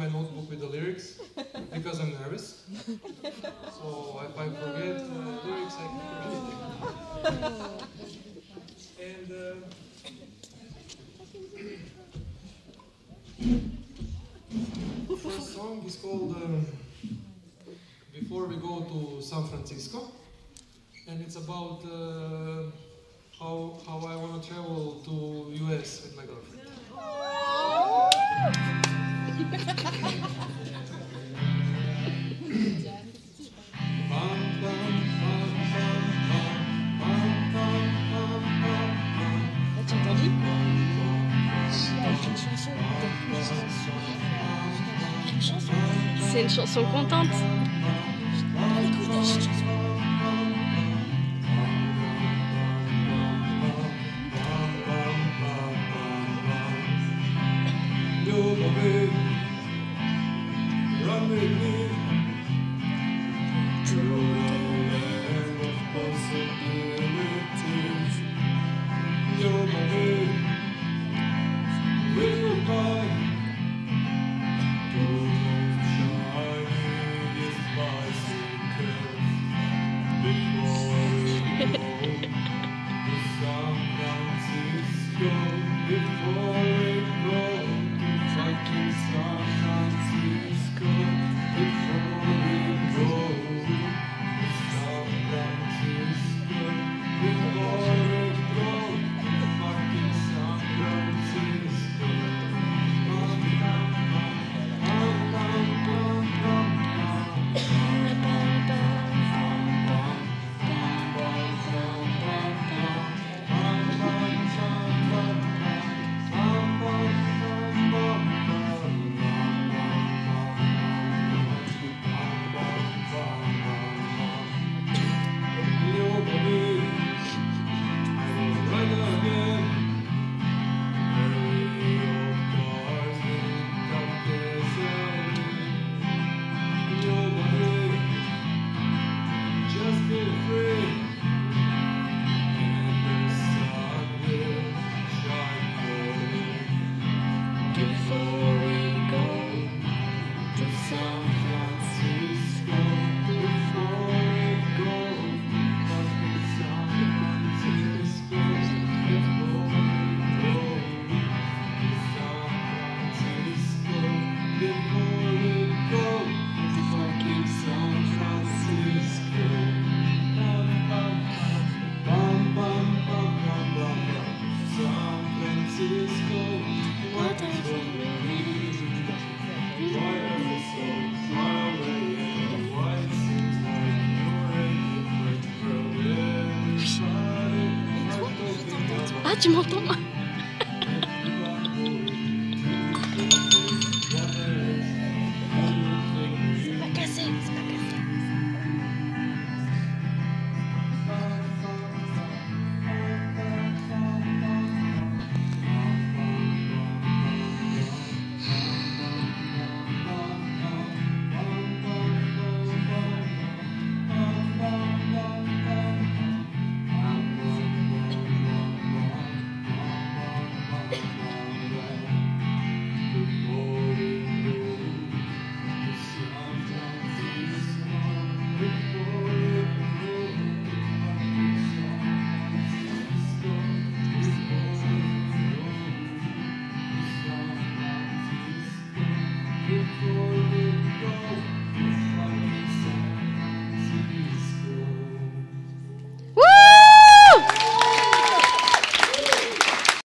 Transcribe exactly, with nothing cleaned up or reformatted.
my notebook with the lyrics because I'm nervous. So if I forget uh, lyrics, I can forget it. And uh, first song is called uh, Before We Go to San Francisco, and it's about uh, how how I want to travel to U S with my girlfriend. Tu entends dit? Une chanson. C'est une chanson contente. Ah, tu m'entends?